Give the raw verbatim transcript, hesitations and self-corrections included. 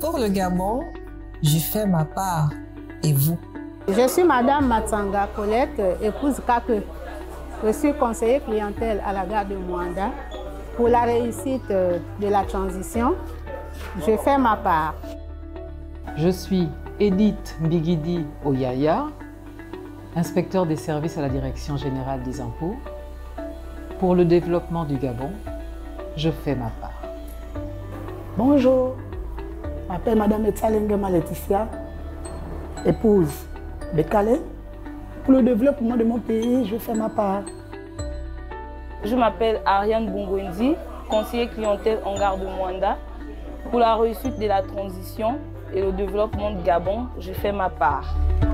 Pour le Gabon, je fais ma part. Et vous? Je suis Madame Matsanga Colette, épouse Kake. Je suis conseiller clientèle à la gare de Mwanda. Pour la réussite de la transition, je fais ma part. Je suis Edith Mbigidi Oyaya, inspecteur des services à la Direction générale des impôts. Pour le développement du Gabon, je fais ma part. Bonjour, je m'appelle Madame Etsalengema Laetitia, épouse de Calais. Pour le développement de mon pays, je fais ma part. Je m'appelle Ariane Bongwendi, conseiller clientèle en gare de Mwanda. Pour la réussite de la transition et le développement du Gabon, je fais ma part.